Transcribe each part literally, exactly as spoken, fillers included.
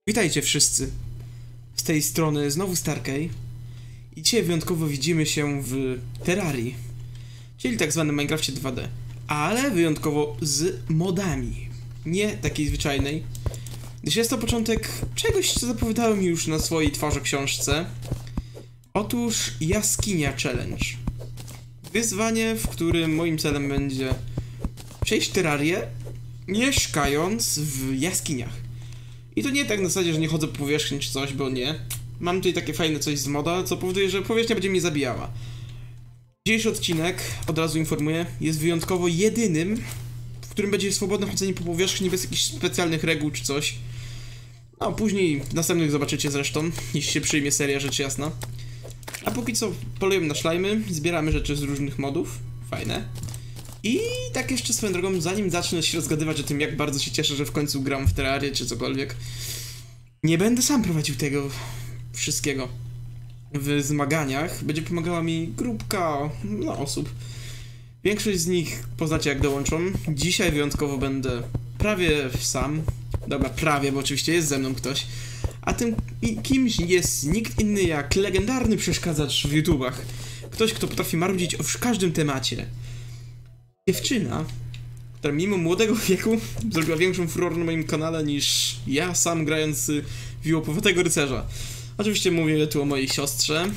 Witajcie wszyscy. Z tej strony znowu Starkey. I dzisiaj wyjątkowo widzimy się w Terrarii, czyli tak zwanym Minecrafcie dwa D. Ale wyjątkowo z modami. Nie takiej zwyczajnej. Gdyż jest to początek czegoś, co zapowiadałem już na swojej twarzy książce. Otóż Jaskinia Challenge. Wyzwanie, w którym moim celem będzie przejść Terrarię, mieszkając w jaskiniach. I to nie tak na zasadzie, że nie chodzę po powierzchni czy coś, bo nie. Mam tutaj takie fajne coś z moda, co powoduje, że powierzchnia będzie mnie zabijała. Dzisiejszy odcinek, od razu informuję, jest wyjątkowo jedynym, w którym będzie swobodne chodzenie po powierzchni bez jakichś specjalnych reguł czy coś. No, później w następnych zobaczycie zresztą, jeśli się przyjmie seria, rzecz jasna. A póki co polujemy na szlajmy, zbieramy rzeczy z różnych modów. Fajne. I tak jeszcze swoją drogą, zanim zacznę się rozgadywać o tym, jak bardzo się cieszę, że w końcu gram w Terrarię czy cokolwiek, nie będę sam prowadził tego wszystkiego. W zmaganiach będzie pomagała mi grupka no, osób. Większość z nich poznacie, jak dołączą. Dzisiaj wyjątkowo będę prawie sam. Dobra, prawie, bo oczywiście jest ze mną ktoś. A tym kimś jest nikt inny jak legendarny przeszkadzacz w YouTubach. Ktoś, kto potrafi marudzić o każdym temacie. Dziewczyna, która mimo młodego wieku zrobiła większą furorę na moim kanale niż ja sam grając wiłopowatego rycerza. Oczywiście mówię tu o mojej siostrze.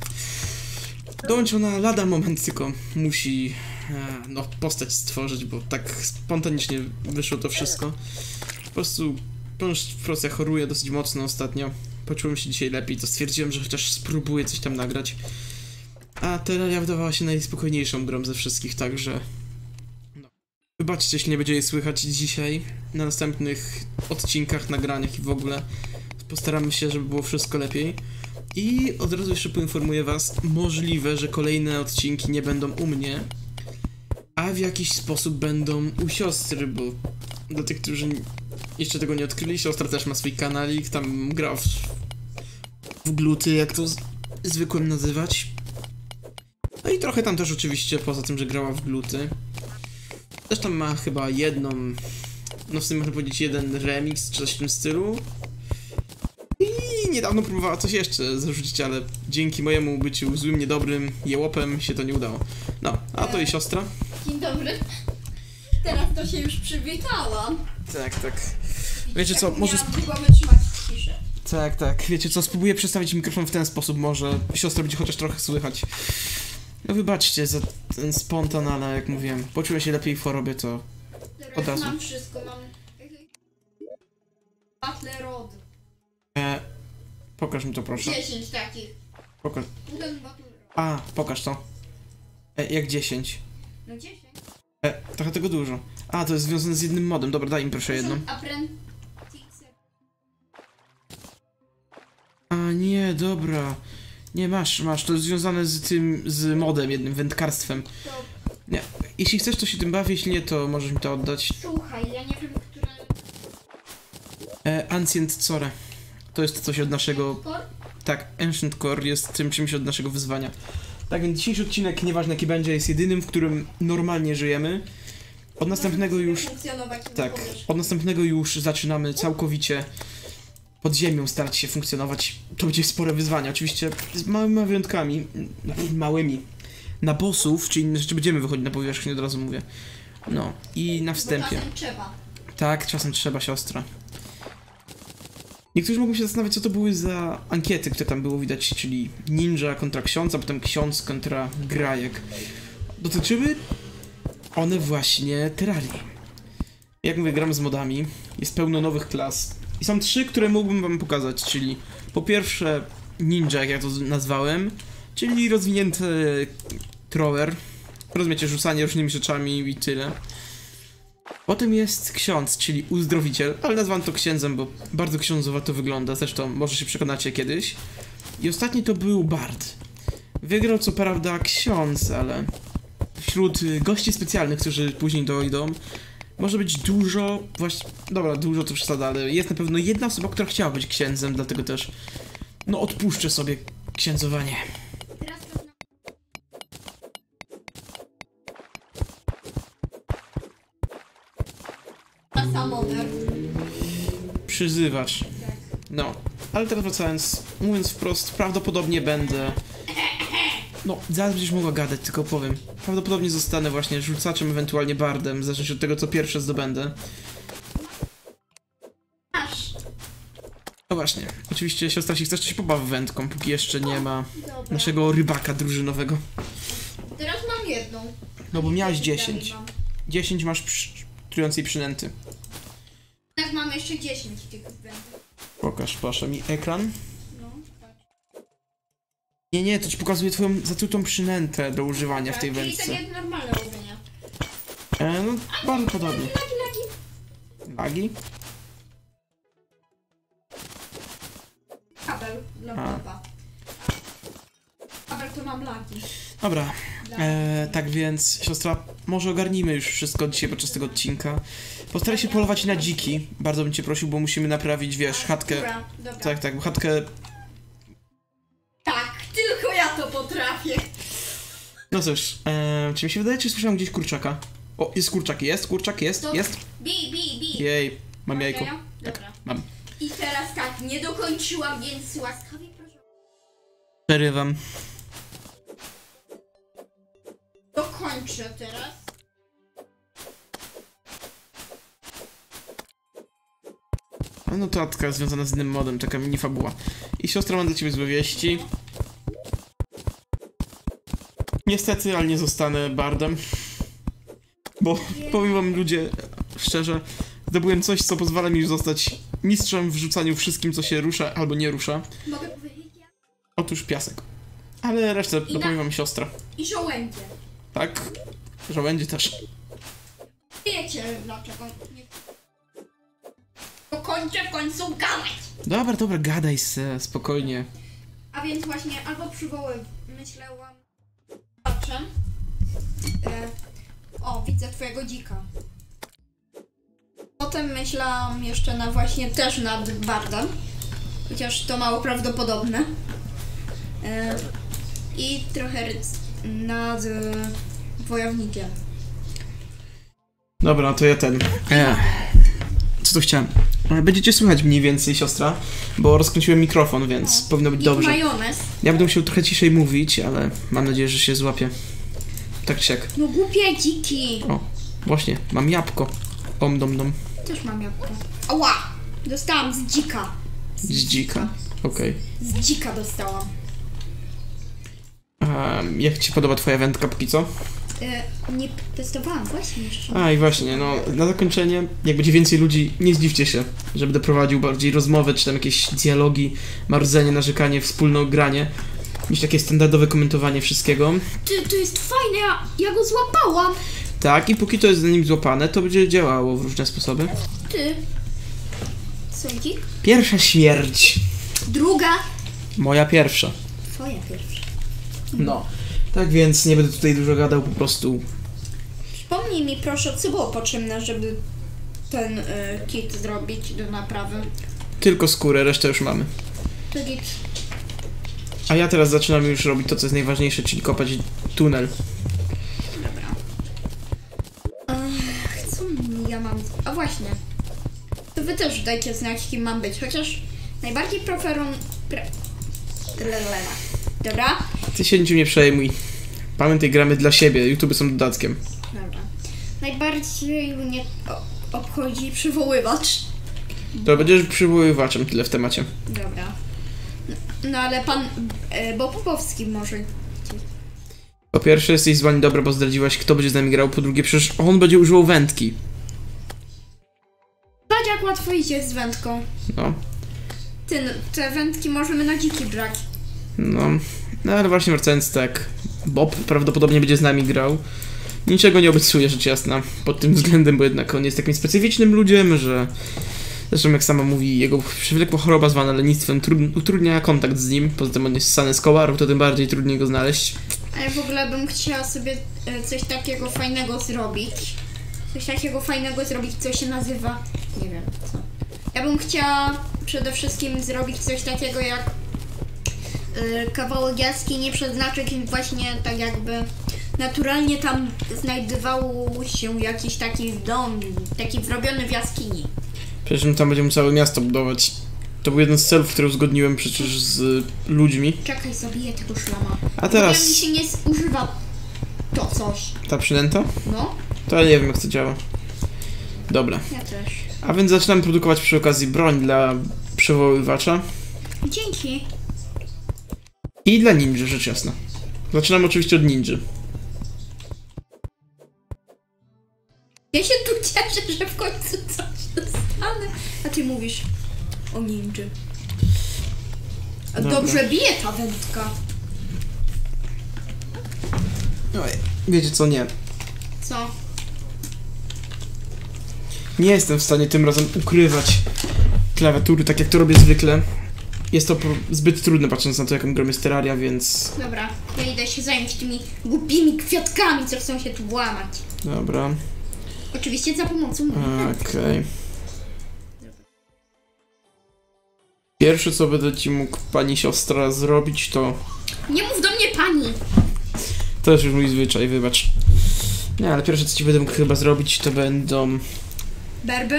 Dołączy ona lada moment, tylko musi e, no, postać stworzyć, bo tak spontanicznie wyszło to wszystko. Po prostu wprost ja choruję dosyć mocno ostatnio. Poczułem się dzisiaj lepiej, to stwierdziłem, że chociaż spróbuję coś tam nagrać. A Terraria wydawała się najspokojniejszą grą ze wszystkich, także... No. Wybaczcie, jeśli nie będzie jej słychać dzisiaj. Na następnych odcinkach, nagraniach i w ogóle postaramy się, żeby było wszystko lepiej. I od razu jeszcze poinformuję was, możliwe, że kolejne odcinki nie będą u mnie, a w jakiś sposób będą u siostry, bo dla tych, którzy jeszcze tego nie odkryli, siostra też ma swój kanalik, tam gra w, w gluty, jak to z, zwykłem nazywać. No i trochę tam też oczywiście, poza tym, że grała w gluty. Też tam ma chyba jedną, no w sumie można powiedzieć jeden remix, czy coś w tym stylu. I niedawno próbowała coś jeszcze zarzucić, ale dzięki mojemu byciu złym, niedobrym jełopem się to nie udało. No, a to i siostra. Dzień dobry. Teraz to się już przywitałam. Tak, tak. Wiecie co, może... Mogłam wytrzymać ciszę. Tak, tak. Wiecie co, spróbuję przestawić mikrofon w ten sposób, może siostra będzie chociaż trochę słychać. No wybaczcie za ten spontan, ale jak mówiłem, poczułem się lepiej w chorobie, to Teraz od razu. mam wszystko, mam... Battle Rod. E, pokaż mi to proszę. dziesięć takich. Pokaż. Jeden Battle Rod. A, pokaż to. E, jak dziesięć. No dziesięć. E, trochę tego dużo. A, to jest związane z jednym modem, dobra, daj mi proszę jedną. Apprentice. A nie, dobra. Nie, masz, masz, to jest związane z tym, z modem jednym, wędkarstwem. To Nie, jeśli chcesz, to się tym bawię, jeśli nie, to możesz mi to oddać. słuchaj, ja nie wiem, które... E, Ancient Core. To jest coś od naszego... Core? Tak, Ancient Core jest tym czymś od naszego wyzwania. Tak więc dzisiejszy odcinek, nieważne jaki będzie, jest jedynym, w którym normalnie żyjemy. Od następnego już... Funkcjonować na Tak, powierzchni. od następnego już zaczynamy całkowicie pod ziemią starać się funkcjonować. To będzie spore wyzwanie, oczywiście z małymi wyjątkami, małymi. Na bossów, czy inne rzeczy będziemy wychodzić na powierzchnię, od razu mówię. No, i na Bo wstępie. czasem trzeba. Tak, czasem trzeba, siostra. Niektórzy mogą się zastanawiać, co to były za ankiety, które tam było widać, czyli ninja kontra ksiądz, a potem ksiądz kontra grajek. Dotyczyły one właśnie Terrarii. Jak mówię, gram z modami, jest pełno nowych klas. I są trzy, które mógłbym wam pokazać, czyli po pierwsze ninja, jak ja to nazwałem, czyli rozwinięty thrower. Rozumiecie, rzucanie różnymi rzeczami i tyle. Potem jest ksiądz, czyli uzdrowiciel, ale nazwałem to księdzem, bo bardzo ksiądzowo to wygląda, zresztą może się przekonacie kiedyś. I ostatni to był bard. Wygrał co prawda ksiądz, ale wśród gości specjalnych, którzy później dojdą, może być dużo, właśnie, dobra, dużo to przesada, ale jest na pewno jedna osoba, która chciała być księdzem, dlatego też, no odpuszczę sobie księdzowanie. Teraz to na... Na samoner. Przyzywasz. Tak. No, ale teraz wracając, mówiąc wprost, prawdopodobnie będę... No, zaraz będziesz mogła gadać, tylko powiem. Prawdopodobnie zostanę właśnie rzucaczem, ewentualnie bardem, w zależności od tego, co pierwsze zdobędę. Masz. No właśnie, oczywiście siostra, jeśli chcesz, to się pobaw wędką, póki jeszcze nie ma Dobra. naszego rybaka drużynowego. Teraz mam jedną. No bo miałeś Dalej dziesięć. mam. dziesięć masz przy... trującej przynęty. Teraz mam jeszcze dziesięć tych wędrów. Pokaż, proszę mi ekran. No, patrz. Nie, nie, to ci pokazuje twoją zatrutą przynętę do używania w tej Czyli wędce. tak jak normalne łowienie. E, no, bardzo podobnie. Lagi, lagi. Lagi? Kabel dla A. chłopa. Kabel to mam lagi. Dobra, e, tak więc siostra, może ogarnijmy już wszystko dzisiaj podczas tego odcinka. Postaraj się polować na dziki, bardzo bym cię prosił, bo musimy naprawić, wiesz, chatkę. Dobra, dobra. Tak, tak, bo chatkę... Tak, tylko ja to potrafię. No cóż, e, czy mi się wydaje, czy słyszałem gdzieś kurczaka? O, jest kurczak, jest, kurczak, jest, To- jest. Bi, bi, bi. Jej, mam Masz jajko. jaja? Tak, Dobra. mam. I teraz tak, nie dokończyłam, więc łaskawie proszę. Przerywam. Dokończę teraz. A notatka związana z innym modem, taka mini fabuła. I siostra, mam dla ciebie złe wieści. Niestety, ale nie zostanę bardem. Bo powiem wam ludzie, szczerze, zdobyłem coś, co pozwala mi już zostać mistrzem w rzucaniu wszystkim, co się rusza albo nie rusza. Mogę powiedzieć ja? Otóż piasek. Ale resztę I dopowiem na- wam siostra. I żołędzie. Tak? Żołędzie też. Wiecie dlaczego nie... Dokończę w końcu gadać. Dobra, dobra, gadaj se, spokojnie. A więc właśnie albo przywołę, myślałam... Patrzę. E, o, widzę twojego dzika. Potem myślałam jeszcze na właśnie też nad bardem. Chociaż to mało prawdopodobne. E, I trochę ryc- nad e, wojownikiem. Dobra, to ja ten. E, co tu chciałem? E, Będziecie słychać mniej więcej, siostra, bo rozkręciłem mikrofon, więc O. powinno być I dobrze. majonez. Ja będę musiał trochę ciszej mówić, ale mam nadzieję, że się złapie. Tak czy siak. No głupie dziki. O, właśnie, mam jabłko. Om dom dom. Też mam jabłko. Ała! Dostałam z dzika. Z dzika. Okej. Z dzika dostałam. Okay. Jak ci podoba twoja wędka póki co? E, nie testowałam właśnie jeszcze. A i właśnie, no na zakończenie, jak będzie więcej ludzi, nie zdziwcie się, że będę prowadził bardziej rozmowę, czy tam jakieś dialogi, marudzenie, narzekanie, wspólne granie, niż takie standardowe komentowanie wszystkiego. Ty, to jest fajne, ja, ja go złapałam. Tak, i póki to jest za nim złapane, to będzie działało w różne sposoby. Ty. Co dzik? Pierwsza śmierć. Druga. Moja pierwsza. Twoja pierwsza. No. Tak więc nie będę tutaj dużo gadał, po prostu... Przypomnij mi proszę, co było potrzebne, żeby ten y, kit zrobić do naprawy. Tylko skórę, resztę już mamy. To git. A ja teraz zaczynam już robić to, co jest najważniejsze, czyli kopać tunel. Dobra. Ech, co ja mam... A właśnie. To wy też dajcie znać, kim mam być. Chociaż najbardziej preferuję... Pre... Lelele. Dobra? Ty się niczym nie przejmuj. Pamiętaj, gramy dla siebie, YouTube są dodatkiem. Dobra. Najbardziej mnie o- obchodzi przywoływacz. To będziesz przywoływaczem, tyle w temacie. Dobra. No, no ale pan e, Bo Popowski może. Po pierwsze jesteś zła niedobra, bo zdradziłaś, kto będzie z nami grał. Po drugie, przecież on będzie używał wędki. Patrz jak łatwo idzie z wędką. No, Ty, no, te wędki możemy na dziki brać. no. No ale właśnie wracając tak, Bob prawdopodobnie będzie z nami grał. Niczego nie obiecuję, rzecz jasna, pod tym względem, bo jednak on jest takim specyficznym ludziem, że... Zresztą jak sama mówi, jego przewlekła choroba zwana lenistwem trud- utrudnia kontakt z nim. Poza tym on jest ssany z kołarów, to tym bardziej trudniej go znaleźć. Ale w ogóle bym chciała sobie e, coś takiego fajnego zrobić. Coś takiego fajnego zrobić, co się nazywa... Nie wiem co. Ja bym chciała przede wszystkim zrobić coś takiego jak e, kawałek jaskini przeznaczyć właśnie tak jakby naturalnie tam znajdował się jakiś taki dom, taki zrobiony w jaskini. Przecież my tam będziemy całe miasto budować. To był jeden z celów, które uzgodniłem przecież z ludźmi. Czekaj, zabiję tego szlama. A teraz... W mi się nie używa to coś. Ta przynęta? No. To ja nie wiem, jak to działa. Dobra. Ja też. A więc zaczynamy produkować przy okazji broń dla przywoływacza. Dzięki. I dla ninja, rzecz jasna. Zaczynamy oczywiście od ninja. Ja się tu cieszę, że w końcu coś dostanę. A ty mówisz o ninja. Dobra. Dobrze bije ta wędka. Oj, wiecie co, nie. Co? Nie jestem w stanie tym razem ukrywać klawiatury, tak jak to robię zwykle. Jest to zbyt trudne, patrząc na to, jaką grą jest Terraria, więc... Dobra, ja idę się zająć tymi głupimi kwiatkami, co chcą się tu włamać. Dobra. Oczywiście za pomocą mnie. Okej. Okay. Pierwsze, co będę ci mógł, pani siostra, zrobić, to... Nie mów do mnie pani! To też już mój zwyczaj, wybacz. Nie, ale pierwsze, co ci będę mógł chyba zrobić, to będą... Berby?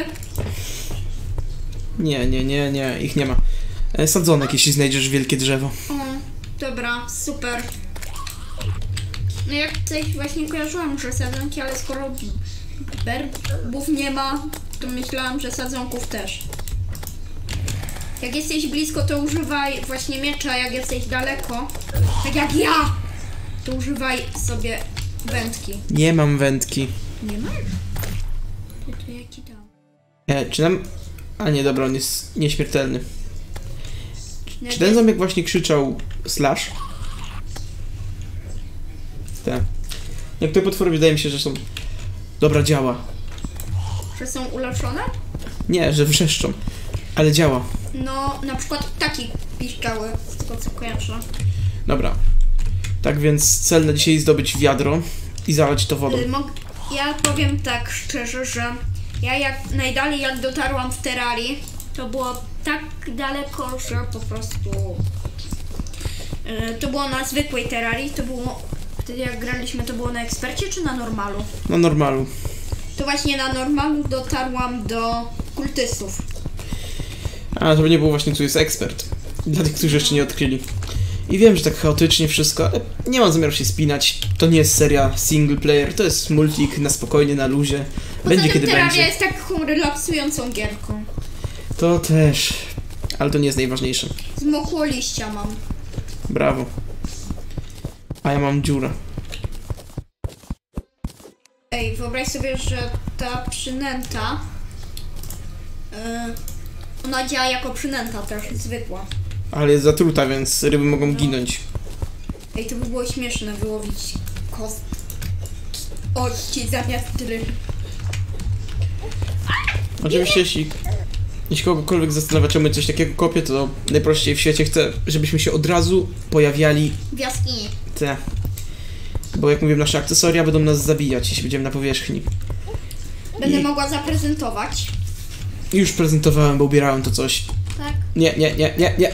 Nie, nie, nie, nie, ich nie ma. E, sadzonek, jeśli znajdziesz wielkie drzewo. O, dobra, super. No jak coś właśnie kojarzyłam, że sadzonki, ale skoro berbów nie ma, to myślałam, że sadzonków też. Jak jesteś blisko, to używaj właśnie miecza, jak jesteś daleko, tak jak ja, to używaj sobie wędki. Nie mam wędki. Nie masz? To, to ja ci dam. E, czy nam... A nie, dobra, on jest nieśmiertelny. No Czy ten zombiak właśnie krzyczał slash? Tak. Niektóre potwory wydaje mi się, że są... Dobra, działa. Że są uleczone? Nie, że wrzeszczą. Ale działa. No, na przykład taki piszczały, z tego co kojarzę. Dobra. Tak więc cel na dzisiaj zdobyć wiadro i zalać to wodą. Y, mog- ja powiem tak szczerze, że ja jak najdalej jak dotarłam w Terrarii, to było tak daleko, że po prostu... Y, to było na zwykłej Terrarii, to było... Wtedy jak graliśmy, to było na ekspercie czy na normalu? Na normalu. To właśnie na normalu dotarłam do kultystów. A, to by nie było właśnie, tu jest ekspert. Dla tych, którzy jeszcze nie odkryli. I wiem, że tak chaotycznie wszystko, ale nie mam zamiaru się spinać. To nie jest seria single player, to jest multik na spokojnie, na luzie. Będzie Poza tym kiedy Terraria będzie. jest taką relaksującą gierką. To też. Ale to nie jest najważniejsze. Zmokło liścia mam. Brawo. A ja mam dziurę. Ej, wyobraź sobie, że ta przynęta, yy, ona działa jako przynęta też, zwykła. Ale jest zatruta, więc ryby mogą ginąć. Ej, to by było śmieszne wyłowić kost ości zamiast ryb. Oczywiście, jeśli, jeśli kogokolwiek zastanawia, czemu coś takiego kopię, to najprościej w świecie chcę, żebyśmy się od razu pojawiali W jaskini. te. Bo jak mówię, nasze akcesoria będą nas zabijać, jeśli będziemy na powierzchni. Będę I- mogła zaprezentować. I już prezentowałem, bo ubierałem to coś. Tak? Nie, nie, nie, nie, nie.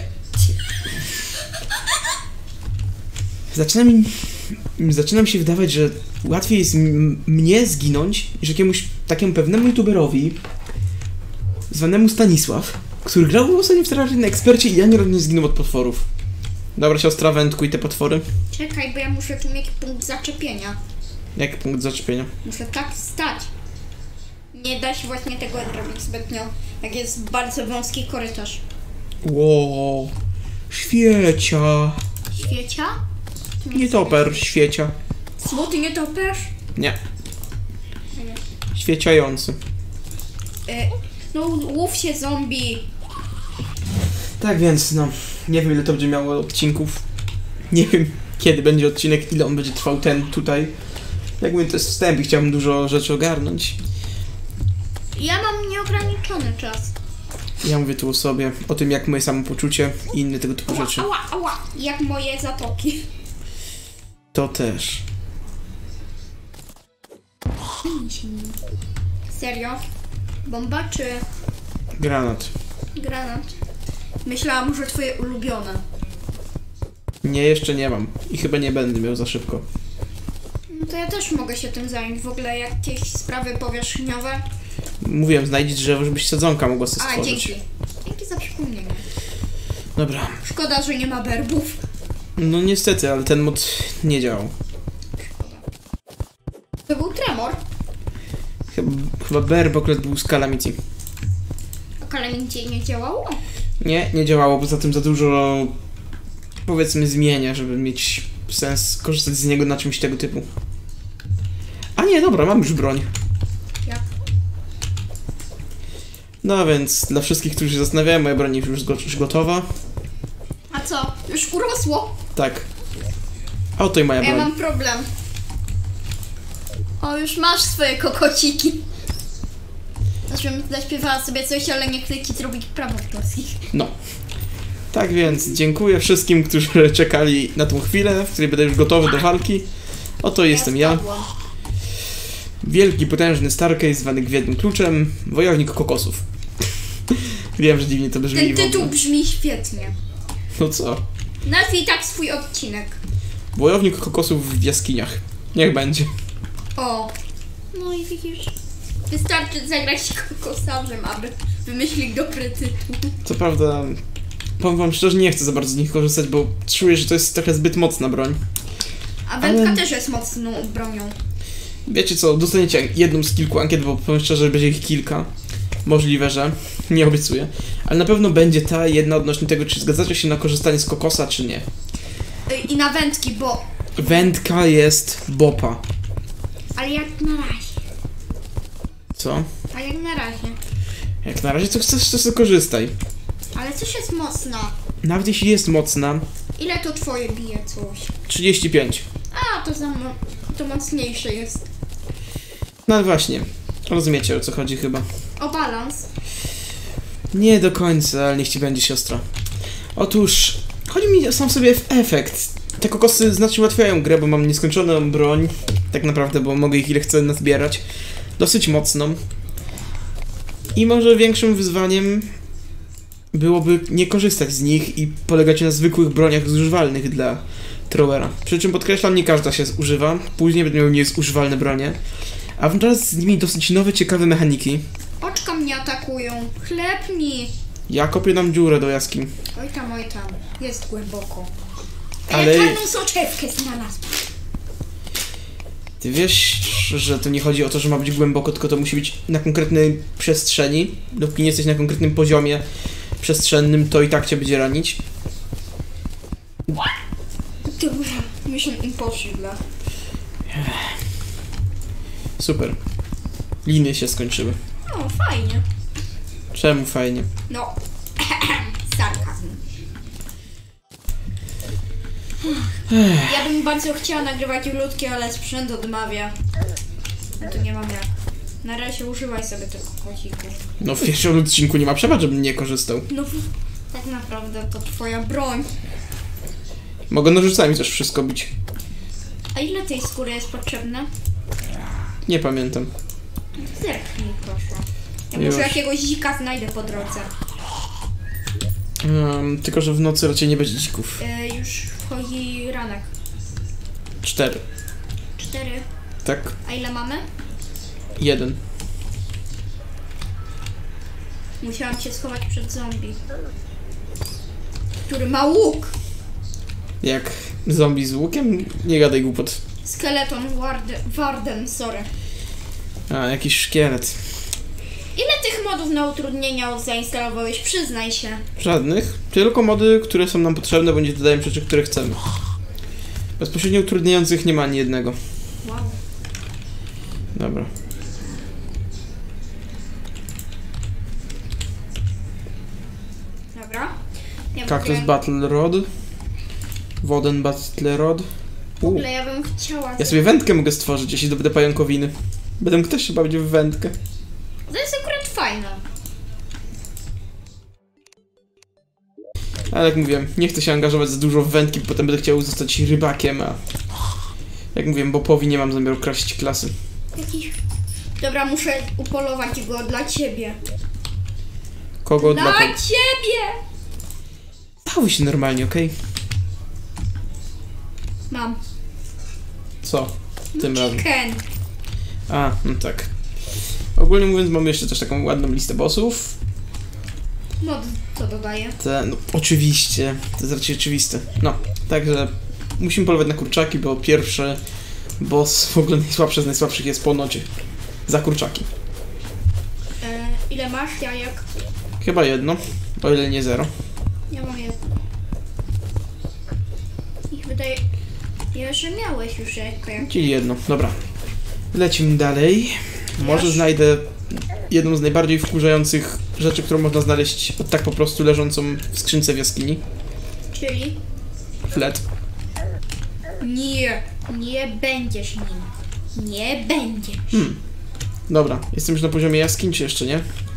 Zaczyna mi... Zaczyna mi się wydawać, że łatwiej jest m- mnie zginąć, niż jakiemuś takiemu pewnemu youtuberowi zwanemu Stanisław, który grał ostatnio w Terrarii na ekspercie i ani razu nie zginął od potworów. Dobra, siostra, wędkuj te potwory. Czekaj, bo ja muszę tu mieć punkt zaczepienia. Jaki punkt zaczepienia? Muszę tak stać. Nie da się właśnie tego zrobić zbytnio, jak jest bardzo wąski korytarz. Ło, świecia. Świecia? Nietoper, świecia. Złoty nie topesz? Nie. Świeciający. Y, no, łów się zombie. Tak więc, no, nie wiem ile to będzie miało odcinków. Nie wiem kiedy będzie odcinek, ile on będzie trwał ten tutaj. Jak mówię, to jest wstęp i chciałbym dużo rzeczy ogarnąć. Ja mam nieograniczony czas. Ja mówię tu o sobie, o tym jak moje samopoczucie i inne tego typu Ała, rzeczy. ała, ała. Jak moje zatoki. To też. Serio? Bomba czy Granat. granat? Myślałam, że twoje ulubione. Nie, jeszcze nie mam. I chyba nie będę miał za szybko. No to ja też mogę się tym zająć. W ogóle jakieś sprawy powierzchniowe. Mówiłem, znajdź drzewo, żebyś sadzonka mogła sobie A, stworzyć. dzięki. Dzięki za za przypomnienie. Dobra. Szkoda, że nie ma berbów. No niestety, ale ten mod nie działał. To był Tremor. Chyba, chyba Berb akurat był z Calamity. A Calamity nie działało? Nie, nie działało, poza tym za dużo, powiedzmy, zmienia, żeby mieć sens korzystać z niego na czymś tego typu. A nie, dobra, mam już broń. Jak? No więc, dla wszystkich, którzy się zastanawiają, moja broń jest już, go już gotowa. A co? Już urosło? Tak. A oto i moja Ja broń. mam problem. O, już masz swoje kokociki. Znaczy, bym zaśpiewała sobie coś, ale nie chcę ci zrobić praw autorskich. No. Tak więc, dziękuję wszystkim, którzy czekali na tą chwilę, w której będę już gotowy do walki. Oto jestem ja. spadłam. Wielki, potężny Starcase, zwany Gwiezdnym Kluczem, wojownik kokosów. Wiem, że dziwnie to brzmi. Ten w ogóle. tytuł brzmi świetnie. No co? Nazwij tak swój odcinek. Wojownik kokosów w jaskiniach. Niech będzie. O. No i widzisz. Wystarczy zagrać kokosarzem, aby wymyślić dobry tytuł. Co prawda, powiem wam szczerze, nie chcę za bardzo z nich korzystać, bo czuję, że to jest trochę zbyt mocna broń. A wędka Ale- też jest mocną bronią. Wiecie co, dostaniecie jedną z kilku ankiet, bo powiem szczerze, będzie ich kilka. Możliwe, że. Nie obiecuję. Ale na pewno będzie ta jedna odnośnie tego, czy zgadzacie się na korzystanie z kokosa, czy nie. Ej, I na wędki, bo... Wędka jest bopa. Ale jak na razie. Co? A jak na razie. Jak na razie co chcesz, to sobie korzystaj. Ale coś jest mocna. Nawet jeśli jest mocna, Ile to twoje bije coś? trzydzieści pięć. A, to za mo- to mocniejsze jest. No ale właśnie, rozumiecie o co chodzi chyba. O balans. Nie do końca, ale niech ci będzie siostra. Otóż, chodzi mi sam sobie w efekt. Te kokosy znacznie ułatwiają grę, bo mam nieskończoną broń. Tak naprawdę, bo mogę ich ile chcę nazbierać. Dosyć mocną. I może większym wyzwaniem byłoby nie korzystać z nich i polegać na zwykłych broniach zużywalnych dla throwera. Przy czym podkreślam, nie każda się zużywa. Później będę miał niezużywalne bronie. A wraz z nimi dosyć nowe, ciekawe mechaniki. Oczka mnie atakują. Chleb mi. Ja kopię nam dziurę do jaskini. Oj tam, oj tam. Jest głęboko. Ale- Ale... Ja czarną soczewkę znalazłam. Ty wiesz, że to nie chodzi o to, że ma być głęboko, tylko to musi być na konkretnej przestrzeni. Dopóki nie jesteś na konkretnym poziomie przestrzennym, to i tak cię będzie ranić. Dobra. Mission Impossible. Super. Liny się skończyły. No, fajnie. Czemu fajnie? No. Sarkazm. Ja bym bardzo chciała nagrywać ulotki, ale sprzęt odmawia. No to nie mam jak. Na razie używaj sobie tego kociku. No w pierwszym odcinku nie ma przebacz, żebym nie korzystał. No tak naprawdę to twoja broń. Mogę nożycami też wszystko bić. A ile tej skóry jest potrzebne? Nie pamiętam. Zerknij proszę. Ja Już. może jakiegoś dzika znajdę po drodze. Um, tylko, że w nocy raczej nie będzie dzików. Yy, już wchodzi ranek. Cztery. Cztery. Tak? A ile mamy? Jeden. Musiałam się schować przed zombie. Który ma łuk. Jak zombie z łukiem? Nie gadaj głupot. Skeleton Warden, Warden, sorry. A, jakiś szkielet. Ile tych modów na utrudnienia zainstalowałeś? Przyznaj się. Żadnych. Tylko mody, które są nam potrzebne, bądź dodajemy rzeczy, które chcemy. Bezpośrednio utrudniających nie ma ani jednego. Wow. Dobra. Dobra. Ja Cactus będę- Battle Rod. Woden Battle Rod. W ogóle ja bym chciała... Ja sobie wędkę mogę stworzyć, jeśli dobędę pająkowiny. Będę mógł też się bawić w wędkę. To jest akurat fajne. Ale jak mówiłem, nie chcę się angażować za dużo w wędki, bo potem będę chciał zostać rybakiem, a... Jak mówiłem, Bopowi nie mam zamiaru kraść klasy. Jakich... Dobra, muszę upolować go dla ciebie. Kogo? Dla Dla kogo? ciebie! Zachowuj się normalnie, okej? Mam. Co? Tym razem. Chicken. A, no tak. Ogólnie mówiąc, mamy jeszcze też taką ładną listę bossów. Mod to dodaje. Te, no oczywiście, to jest raczej oczywiste. No, także musimy polować na kurczaki, bo pierwszy boss w ogóle najsłabszy z najsłabszych jest ponoć za kurczaki. E, ile masz jajek? Chyba jedno, o ile nie zero. Ja mam jedno. Ich wydaje, że miałeś już jajko. Jak... Czyli jedno, dobra. Lecimy dalej. Może Już? znajdę jedną z najbardziej wkurzających rzeczy, którą można znaleźć tak po prostu leżącą w skrzynce w jaskini. Czyli? Flet. Nie, nie będziesz nim. Nie będziesz. Hmm. Dobra, jestem już na poziomie jaskiń, czy jeszcze nie?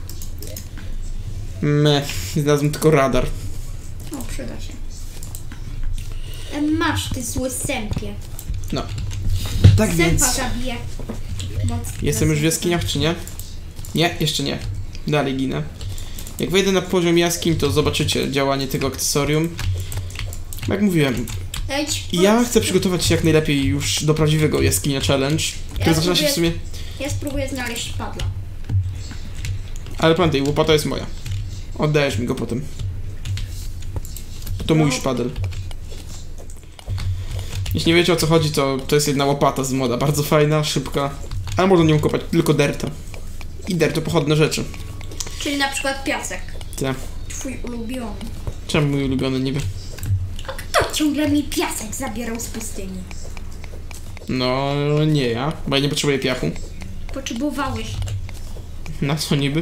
Me, znalazłem tylko radar. O, przyda się. E, Masz, ty zły sępie. No. Tak Sępa więc... zabije. Moc Jestem już w na jaskiniach, czy nie? Nie, jeszcze nie. Dalej ginę. Jak wejdę na poziom jaskiń, to zobaczycie działanie tego akcesorium. Jak mówiłem, Leć, ja chcę przygotować się jak najlepiej już do prawdziwego jaskinia challenge, który Ja zaczyna się w spróbuję- sumie... Ja spróbuję znaleźć padla. Ale pamiętaj, łopata jest moja. Oddajesz mi go potem. To mój No. szpadel. Jeśli nie wiecie o co chodzi, to to jest jedna łopata z moda. Bardzo fajna, szybka. Ale można nią kopać tylko derta. I dirt to pochodne rzeczy. Czyli na przykład piasek. Te. Twój ulubiony. Czemu mój ulubiony niby? A kto ciągle mi piasek zabierał z pustyni? No, nie ja, bo ja nie potrzebuję piachu. Potrzebowałeś. Na co niby?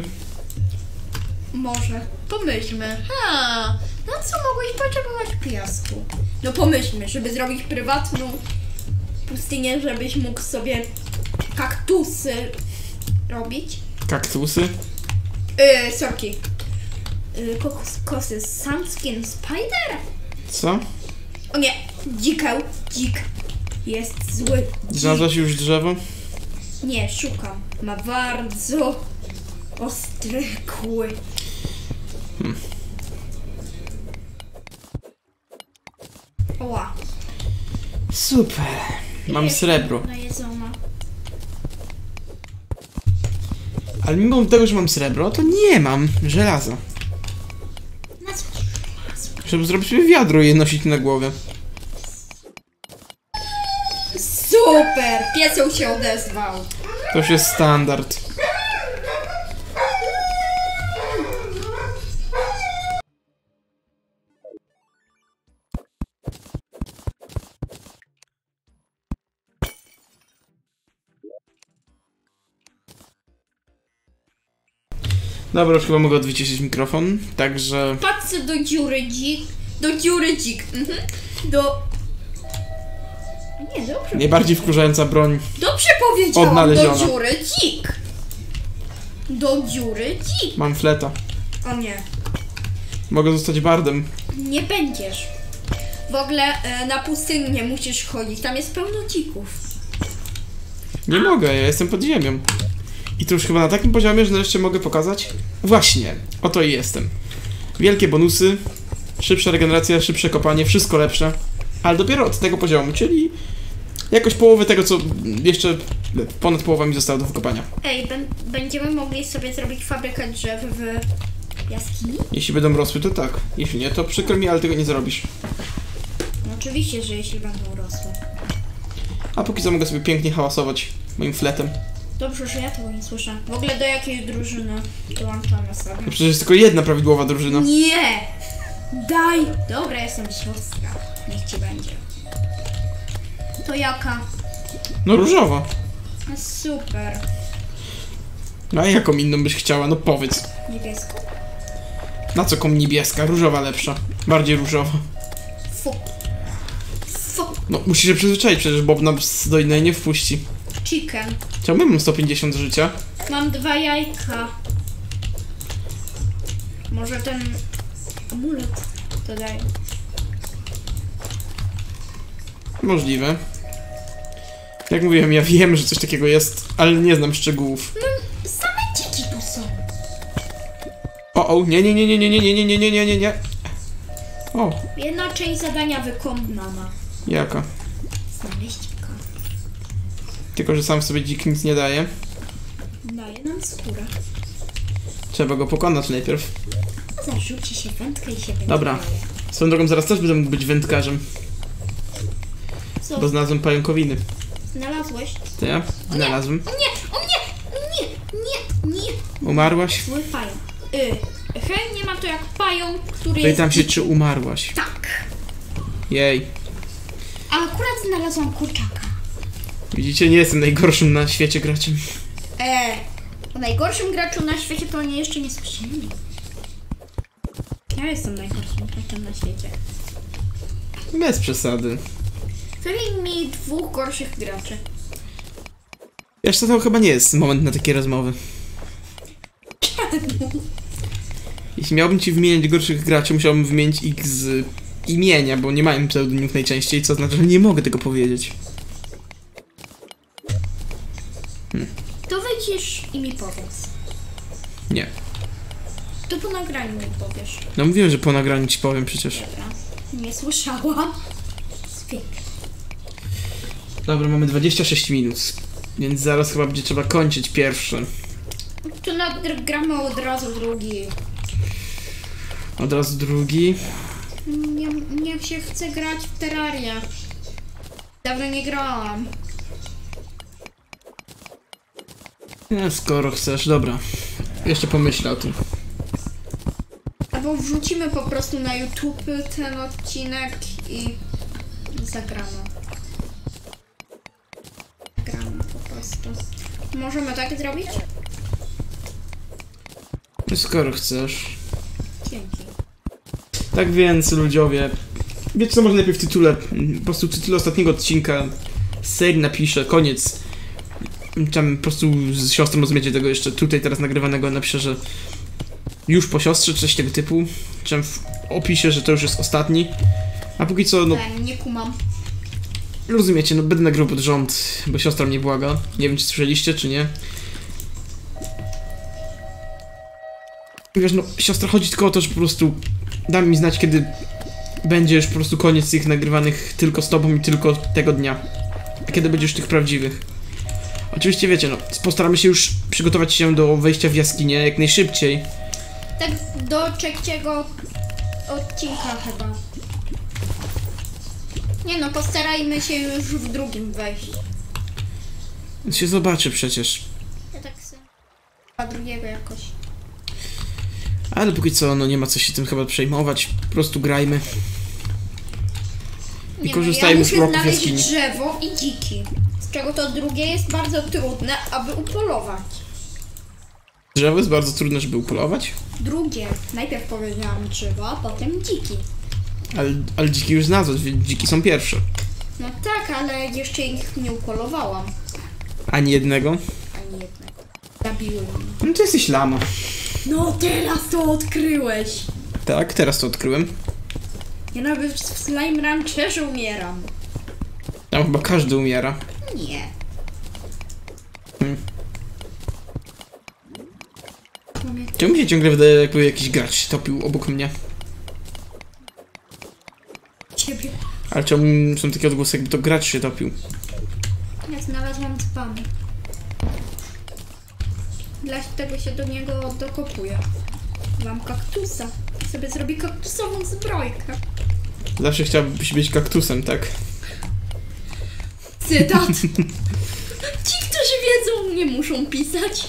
Może. Pomyślmy. Ha, na co mogłeś potrzebować piasku? No pomyślmy, żeby zrobić prywatną pustynię, żebyś mógł sobie kaktusy robić. Kaktusy? Yy, sorki. Yy, kokos, kosy Sunskin Spider? Co? O nie, dzikeł, dzik. Jest zły. Dzik. Znalazłaś już drzewo? Nie, szukam. Ma bardzo ostre kły. Hmm. Oła. Super. Mam Jest srebro. najedzona. Ale mimo tego, że mam srebro, to nie mam żelaza. Na co? Żeby zrobić sobie wiadro i je nosić na głowie. Super! Pieseł się odezwał. To już jest standard. Dobra, już chyba mogę odwyciszyć mikrofon, także... Patrzę do dziury dzik. Do dziury dzik. Mhm. Do... Nie, dobrze. Najbardziej wkurzająca broń. Dobrze powiedziałam. Odnaleziona. Do dziury dzik. Do dziury dzik. Mam fleta. O nie. Mogę zostać bardem. Nie będziesz. W ogóle e, na pustyni nie musisz chodzić. Tam jest pełno dzików. Nie mogę, ja jestem pod ziemią. I to już chyba na takim poziomie, że nareszcie mogę pokazać. Właśnie, oto i jestem. Wielkie bonusy, szybsza regeneracja, szybsze kopanie, wszystko lepsze. Ale dopiero od tego poziomu, czyli jakoś połowę tego, co jeszcze ponad połowa mi zostało do wykopania. Ej, ben, będziemy mogli sobie zrobić fabrykę drzew w jaskini? Jeśli będą rosły, to tak. Jeśli nie, to przykro mi, ale tego nie zrobisz. No oczywiście, że jeśli będą rosły. A póki co mogę sobie pięknie hałasować moim fletem. Dobrze, że ja tego nie słyszę. W ogóle do jakiej drużyny dołączamy sobie? No przecież jest tylko jedna prawidłowa drużyna. Nie! Daj! Dobra, jestem siostra. Niech ci będzie. To jaka? No różowa. No super. No a jaką inną byś chciała? No powiedz. Niebieską? Na co kom niebieska? Różowa lepsza. Bardziej różowa. Fu. Fu. No musisz się przyzwyczaić, przecież Bob nas do innej nie wpuści. Chicken. Czemu mam sto pięćdziesiąt życia? Mam dwa jajka. Może ten amulet to daje. Możliwe. Jak mówiłem, ja wiem, że coś takiego jest, ale nie znam szczegółów. No, same dziki tu są. O, o, nie, nie, nie, nie, nie, nie, nie, nie, nie, nie, nie, nie. O, Jedna część zadania wykonana. jaka? Znaleźć dzika. Tylko, że sam sobie dzik nic nie daje. Daje nam skórę. Trzeba go pokonać najpierw. No zarzuci się wędkę i się będzie. Dobra. Swoją drogą zaraz też będę mógł być wędkarzem. Co? Bo znalazłem pająkowiny. Znalazłeś? To ja? Znalazłem. O nie, o nie, nie, nie, nie. Umarłaś? Zły pająk. Y, he, nie ma to jak pająk, który To i jest... tam się, czy umarłaś. Tak. Jej. A akurat znalazłam kurczaka. Widzicie, nie jestem najgorszym na świecie graczem. E, o najgorszym graczu na świecie to oni jeszcze nie słyszeli. Ja jestem najgorszym graczem na świecie. Bez przesady. Wymień mi dwóch gorszych graczy. Wiesz co, to chyba nie jest moment na takie rozmowy. Jeśli miałbym ci wymieniać gorszych graczy, musiałbym wymienić ich z imienia, bo nie mają pseudonimów najczęściej, co oznacza, że nie mogę tego powiedzieć. Hmm. To wyjdziesz i mi powiedz. Nie. To po nagraniu mi powiesz. No mówiłem, że po nagraniu ci powiem przecież. Dobra. Nie słyszałam. Zwyk. Dobra, mamy dwadzieścia sześć minut, więc zaraz chyba będzie trzeba kończyć pierwszy. To nagramy od razu drugi. Od razu drugi. Nie, nie się chce grać w Terrarię. Dawno nie grałam. No, skoro chcesz, dobra. Jeszcze pomyślę o tym. Albo wrzucimy po prostu na YouTube ten odcinek i zagramy. Zagramy po prostu. Możemy tak zrobić? No, skoro chcesz. Dzięki. Tak więc, ludziowie, wiecie co, może najpierw w tytule, po prostu w tytule ostatniego odcinka z serii napiszę, koniec. Tam po prostu z siostrą rozumiecie tego jeszcze tutaj teraz nagrywanego, napiszę, że już po siostrze, czy coś tego typu. Czym w opisie, że to już jest ostatni. A póki co, no, Tak, nie kumam. rozumiecie, no będę nagrywał pod rząd, bo siostra mnie błaga. Nie wiem, czy słyszeliście, czy nie. Wiesz, no, siostra chodzi tylko o to, że po prostu da mi znać, kiedy będzie już po prostu koniec tych nagrywanych tylko z tobą i tylko tego dnia. A kiedy będzie już tych prawdziwych. Oczywiście wiecie, no, postaramy się już przygotować się do wejścia w jaskinię jak najszybciej. Tak do trzeciego odcinka chyba. Nie no, postarajmy się już w drugim wejść. Więc się zobaczy przecież. Ja tak chcę. A drugiego jakoś. Ale póki co, no nie ma co się tym chyba przejmować. Po prostu grajmy. I Nie korzystajmy no, z ja uroków muszę znaleźć jaskini. drzewo i dziki. Z czego to drugie jest bardzo trudne, aby upolować. Drzewo jest bardzo trudne, żeby upolować. Drugie. Najpierw powiedziałam drzewo, a potem dziki. Ale, ale dziki już znalazłeś, więc dziki są pierwsze. No tak, ale jeszcze ich nie upolowałam. Ani jednego. Ani jednego. Zabiłem. No to jesteś lama. No teraz to odkryłeś. Tak, teraz to odkryłem. Ja nawet w Slime Rancherze umieram. Tam chyba każdy umiera. Nie. Hmm. Czemu mi się ciągle wydaje, jakby jakiś gracz się topił obok mnie? Ciebie. Ale czemu są takie odgłosy, jakby to gracz się topił? Ja znalazłam dzban. Dlatego się do niego dokopuję. Mam kaktusa. Sobie zrobię kaktusową zbrojkę. Zawsze chciałbyś być kaktusem, tak? Cytat. Ci, którzy wiedzą, nie muszą pisać.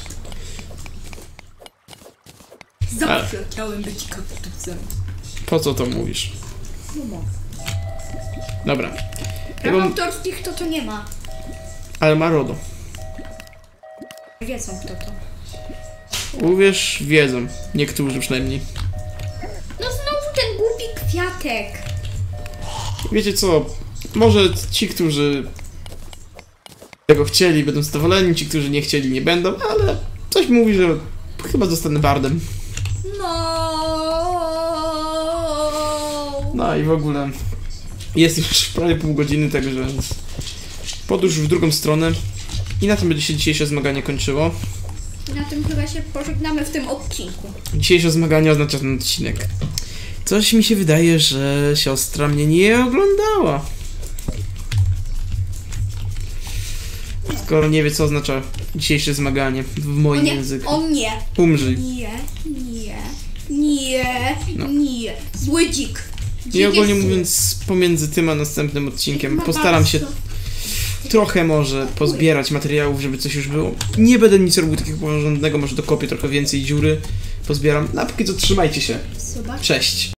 Zawsze A. chciałem być kaktusem. Po co to mówisz? No bo. Dobra. Praw Ja mam... autorskich to to nie ma. Ale ma RODO. Wiedzą kto to. Uwierz, wiedzą. Niektórzy przynajmniej. No znowu ten głupi kwiatek. Wiecie co? Może ci, którzy tego chcieli, będą zadowoleni, ci, którzy nie chcieli, nie będą, ale coś mi mówi, że chyba zostanę bardem. No. No i w ogóle jest już prawie pół godziny, także podróż w drugą stronę. I na tym będzie się dzisiejsze zmaganie kończyło. Na tym chyba się pożegnamy w tym odcinku. Dzisiejsze zmaganie oznacza ten odcinek. Coś mi się wydaje, że siostra mnie nie oglądała. Skoro nie wie, co oznacza dzisiejsze zmaganie w moim O nie, języku. o nie. Umrzyj. Nie, nie, nie. Nie, No. nie. Zły dzik. Dzik I ogólnie jest mówiąc, pomiędzy tym a następnym odcinkiem No postaram się bardzo. trochę może pozbierać materiałów, żeby coś już było. Nie będę nic robił takiego porządnego, może dokopię trochę więcej dziury, pozbieram. No a póki co trzymajcie się. Zobacz. Cześć!